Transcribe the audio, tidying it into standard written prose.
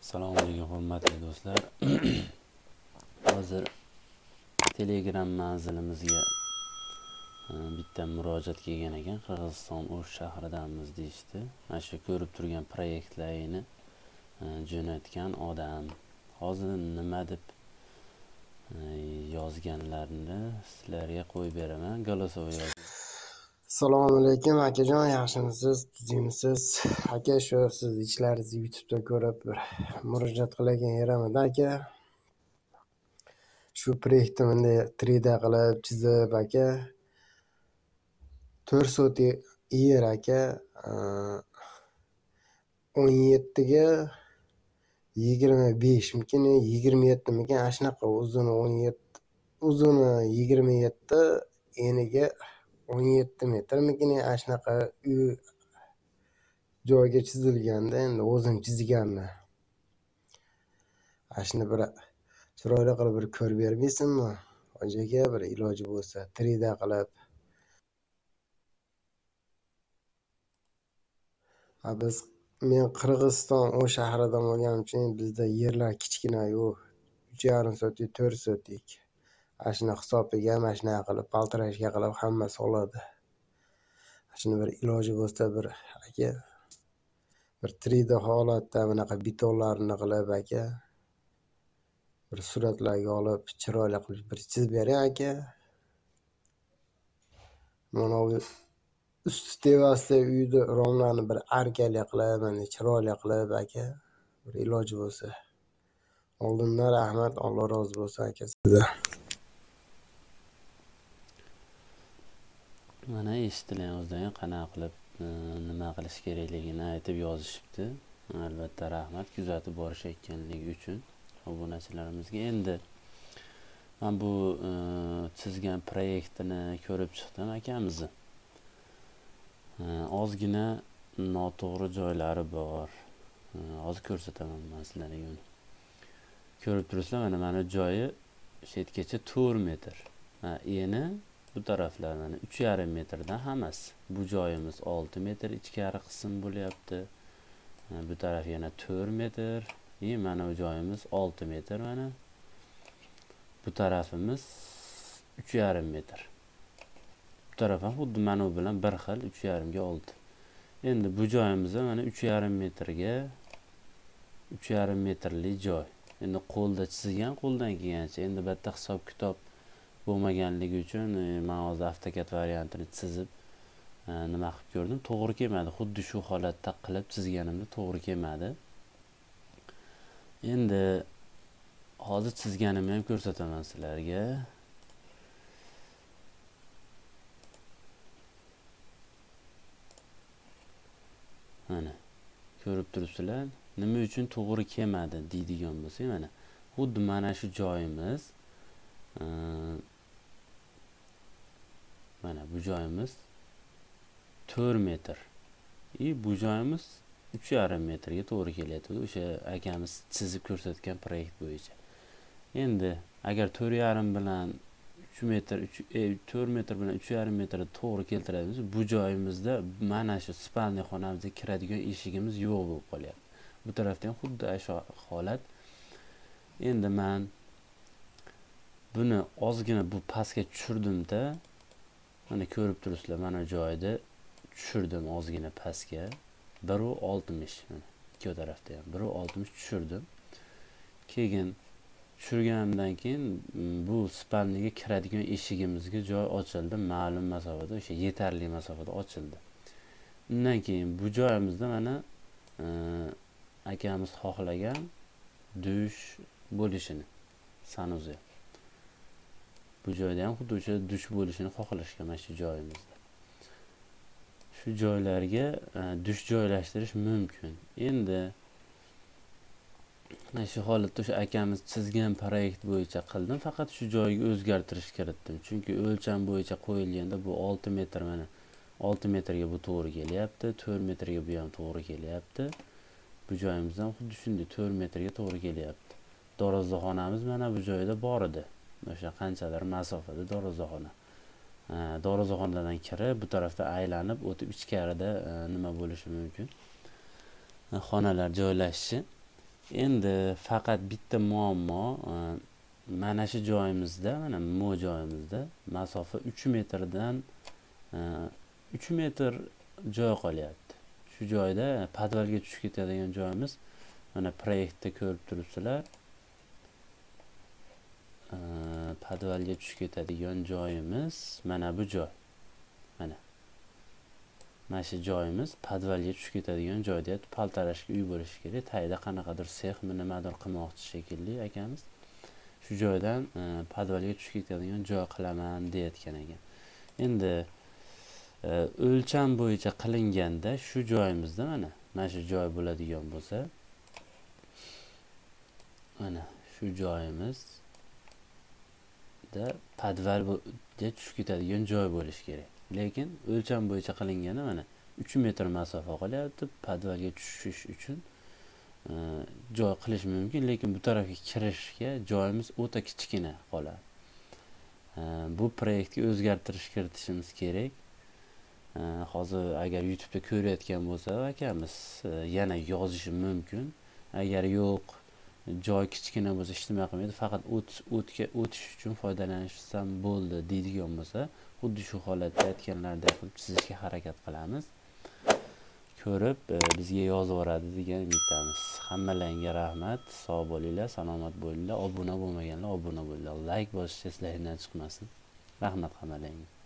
Assalomu alaykum hurmatli do'stlar. Hozir Telegram manzilimizga bitta murojaat kelgan ekan. Qirg'iziston O'sh shahridamiz deyishdi. Mana shu ko'rib turgan proyektlarini jo'natgan odam. Hozir nima deb yozganlarini sizlarga qo'yib beraman. Голосовой yozing. Assalomu alaykum akajon, yaxshimisiz, tuzimisiz? Aka, shu siz ishlaringizni YouTube'da ko'rib bir murojaat qilagan yerimda aka. Shu proyektni 3D qilib chizib aka 4 so'ti yer aka 17 ga 25 mikin 27 mikin ana shunaqa uzuni 17 uzuni 27 eniga 17 metrmikin ana shunaqa uy joyga chizilganda endi o'zim chizganman. Ana shuni bir chiroyli qilib bir ko'rib bermaysizmi? Hojiga bir iloji bo'lsa 3D qilib. Men Qirg'iziston O'sh shahridan bo'lganim uchun bizda yerlar kichkina-yu 3,5 so'tlik, 4 so'tlik. Ana shuni hisobiga mana shunaqa qilib paltirashga qilib hammasi oladi. Shuni bir iloji bo'lsa bir aka bir 3D holatda bunaqa betonlarni qilib aka bir suratlarga olib chiroyli qilib bir chizib bering aka. Mana bu usti tevasida uyni romlarni bir arkali qilib, mana chiroyli qilib aka bir iloji bo'lsa. Oldindan rahmat, Alloh rozi bo'lsin aka sizdan. Mana eshitilayozdan qanaqa qilib nima qilish kerakligini aytib yozishibdi. Albatta rahmat kuzatib borishayotganligi uchun obunachilarimizga. Endi men bu chizgan proyektini ko'rib chiqdim akamizni. Ozgina noto'g'ri joylari bor. Hozir ko'rsataman men sizlarga uni. Ko'rib turibsizlar, mana joyi chetgacha 4 metr. Eni bu taraflar mana 3,5 metrdan hammasi. Bu joyimiz 6 metr ichkari qism bo'lyapti. Bu taraf yana 4 metr. Mana bu joyimiz 6 metr mana. Bu tarafimiz 3,5 metr. Bu taraf ham xuddi mana bu bilan bir xil 3,5 ga 6. Endi bu joyimizda mana 3,5 metrga 3,5 metrlik joy. Endi qo'lda chizgan, qo'ldan kelgancha. Endi bitta hisob kitob bo'lmaganligi uchun men hozir AutoCAD variantini chizib nima qilib ko'rdim, to'g'ri kelmadi. Xuddi shu holatda qilib chizganimda to'g'ri kelmadi. Endi hozir chizganimni ham ko'rsataman sizlarga. Mana ko'rib turibsizlar, nima uchun to'g'ri kelmadi deydigan bo'lsak, mana xuddi mana shu joyimiz mana bu joyimiz 4 metr. Bu joyimiz 3,5 metrga to'g'ri kelyapti. O'sha akamiz chizib ko'rsatgan proyekt bo'yicha. Endi agar 4,5 bilan 3 metr 4 metr bilan 3,5 metrni to'g'ri keltiradiz, bu joyimizda mana shu spalniy xonamizga kiradigan eshigimiz yo'q bo'lib qolyapti. Bu tarafda ham xuddi shu holat. Endi men buni ozgina bu pastga tushirdim-da. Mana ko'rib turibsizlar, mana joyda tushirdim ozgina pastga. 1.60 mana ikki tarafda ham 1.60 tushirdim. Keyin tushirganimdan keyin bu spalniga kiradigan eshigimizga joy ochildi, ma'lum masofada, o'sha yetarli masofada ochildi. Undan keyin bu joyimizda mana akamiz xohlagan dush bo'lishini sanuzi. Bu joyda ham xuddi o'sha dush bo'lishini xohlashgan mana shu joyimizda. Shu joylarga dush joylashtirish mumkin. Endi shu holatda o'sha akamiz chizgan proyekt bo'yicha qildim, faqat shu joyga o'zgartirish kiritdim. Chunki o'lcham bo'yicha qo'yilganda bu 6 metr mana 6 metrga bu to'g'ri kelyapti, 4 metrga bu ham to'g'ri kelyapti. Bu joyimizdan xuddi shunday 4 metrga to'g'ri kelyapti. Darvozaxonamiz mana bu joyda bor edi. O'sha qanchalar masofada darvozaxona. Darvozaxonadan kirib, bu tarafda aylanib o'tib ichkarida nima bo'lishi mumkin? Xonalar joylashishi. Endi faqat bitta muammo, mana shu joyimizda, mana bu joyimizda masofa 3 metrdan 3 metr joy qolyapti. Shu joyda podvalga tushib ketadigan joyimiz, mana proyektda ko'rib turibsizlar. Podvalga tushib ketadigan joyimiz mana bu joy. Mana shu joyimiz podvalga tushib ketadigan joy deyapti. Paltarashga uy bo'lishi kerak. Tayda qanaqadir sex nimadir qilmoqchi shekilli akamiz. Shu joydan podvalga tushib ketadigan joy qilaman deyotgan ekan. Endi o'lcham bo'yicha qilinganda shu joyimizda mana shu joy bo'ladigan bo'lsa, mana shu joyimizda podvalga tushib ketadigan joy bo'lishi kerak. Lekin o'lcham bo'yicha qilinganda mana 3 metr masofa qolyapti. Podvalga tushish uchun joy qilish mumkin, lekin bu tarafga kirishga joyimiz o'ta kichkina qoladi. Bu proyektga o'zgartirish kiritishimiz kerak. Hozir agar YouTube'da ko'rayotgan bo'lsa akamiz yana yozishi mumkin. Agar yo'q, joy kichkina bo'lsa hech nima qilmaydi, faqat o'tish uchun foydalanishsam bo'ldi deydigan bo'lsa, xuddi shu holatda aytganlaridek qilib chizishga harakat qilamiz. Ko'rib bizga yozib yuboradi degan umiddamiz. Hammalaringga rahmat, sog' bo'linglar, salomat bo'linglar. Obuna bo'lmaganlar obuna bo'linglar. Like bosishni eslaridan chiqmasin. Rahmat hammalaringga.